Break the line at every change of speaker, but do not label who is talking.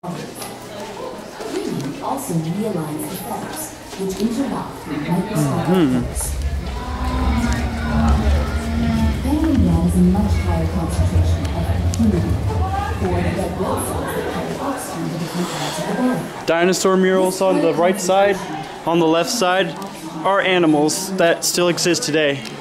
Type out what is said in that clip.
3D also realigns the feathers, which interlock through microscopic hooks. Penguin blood is a much higher concentration of heme, or the red blood cells that carry oxygen to different parts of the body.
Dinosaur murals on the right side, on the left side, are animals that still exist today.